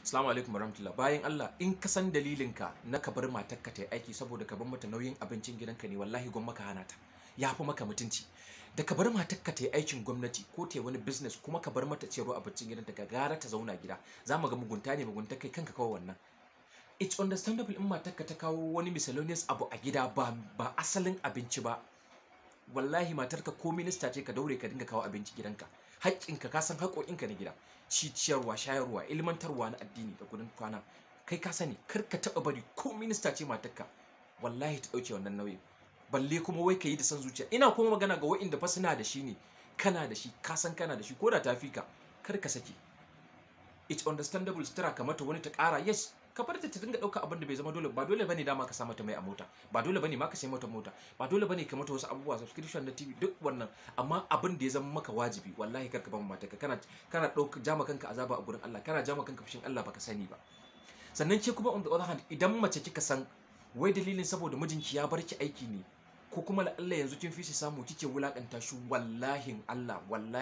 Assalamu alaikum warahmatullah. Bayan Allah, in ka san dalilinka na ka bar matarka ta yi aiki saboda ka bar mata nauyin abincin gidanka ne, wallahi gwamma ka hana ta. Ya fi maka mutunci. Da ka bar matarka ta yi aikin gwamnati ko ta yi wani business kuma ka bar mata ciyarwa abincin gidanta, ka gara ta zauna gida. Za mu ga mugunta ne, mugunta kai kanka kawai wannan. It's understandable in matarka ta kawo wani miscellaneous abu a gida ba asalin abinci ba. Wallahi matarka ko minista ce, ka daure ka dinga kawo abinci gidanka. Haƙƙinka, ka san haƙoƙinka na gida, ciyarwa, shayarwa, ilmantarwa na addini da gurin kwana, kai ka sani. Kar ka taɓa bari ko minista ce matarka wallahi ta ɗauke wannan nauyin, balle kuma wai ka yi da san zuciya. Ina kuma magana ga wa'inda fa suna da shi ne, kana da shi, ka san kana da shi, ko da ta fi ka, kar ka sake. It's understandable sutura ka mata wani ta ƙara, yes, ka bar ta dinga ɗauka abin da bai zama dole ba. Dole bane dama ka sa mata mai a mota, ba dole bane ma ka sai mata mota, ba dole bane ka mata wasu abubuwa, subscription na TV, duk wannan. Amma abin da ya zama maka wajibi, wallahi kar ka bar matarka. Kana ɗauka jama kanka azaba a gurin Allah, kana jama kanka fushin Allah baka sani ba. Sannan ke kuma on the other hand, idan mace kika san wai dalilin saboda mijinki ya bar ki aiki ne, ko kuma la Allah yanzu kin fi shi samu kike wulakanta shi, wallahi Allah,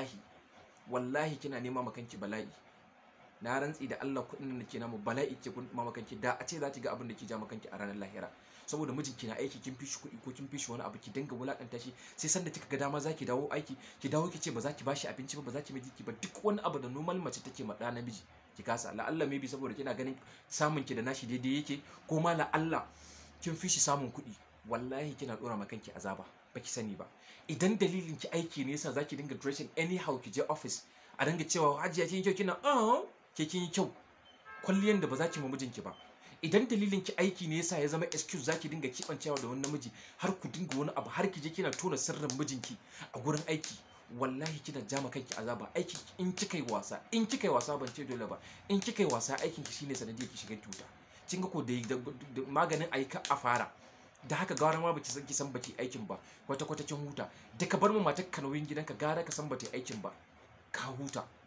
wallahi kina nema makanki bala'i. Na rantsi da Allah, kuɗin da nake namu bala'i ke kun mama kanki. Da a ce za ki ga abin da ke ja kanki a ranar lahira, saboda mijinki na aiki, kin fi shi kuɗi ko kin fi shi wani abu, ki dinga wulakanta shi. Sai sanda kika ga dama za ki dawo aiki, ki dawo ki ce ba za ki bashi abinci ba za ki miji ki ba. Duk wani abu da normal mace take ma ɗa namiji ki kasa. La Allah maybe saboda kina ganin samun ki da nashi daidai yake, ko ma la Allah kin fi shi samun kuɗi. Wallahi kina ɗora ma kanki azaba baki sani ba. Idan dalilin ki aiki ne yasa za ki dinga dressing anyhow, ki je office a dinga cewa hajiya kin yi kyau, kina ke kin yi kyau, kwalliyan da ba za ki ma mijinki ba. Idan dalilin ki aiki ne yasa ya zama excuse, za ki dinga kibancewa da wani namiji, har ku dinga wani abu, har ki je kina tona sirrin mijinki a gurin aiki. Wallahi kina jama kanki azaba. Aiki in kika yi wasa ban ce dole ba, in kika yi wasa aikin ki shine sanadiyar ki shiga tuta. Kin ga ko da maganin aika a fara. Da haka gara ma baki san baki aikin ba, kwata kin huta. Da ka bar mu matar ka nauyin gidanka, gara ka san baki aikin ba, ka huta.